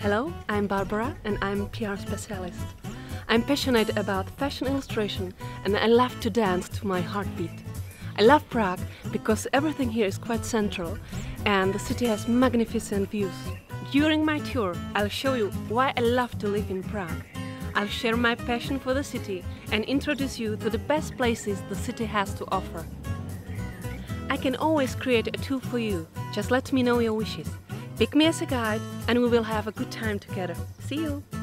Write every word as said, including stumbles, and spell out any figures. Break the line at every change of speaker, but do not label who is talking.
Hello, I'm Barbara and I'm P R specialist. I'm passionate about fashion illustration and I love to dance to my heartbeat. I love Prague because everything here is quite central and the city has magnificent views. During my tour, I'll show you why I love to live in Prague. I'll share my passion for the city and introduce you to the best places the city has to offer. I can always create a tour for you, just let me know your wishes. Pick me as a guide and we will have a good time together. See you!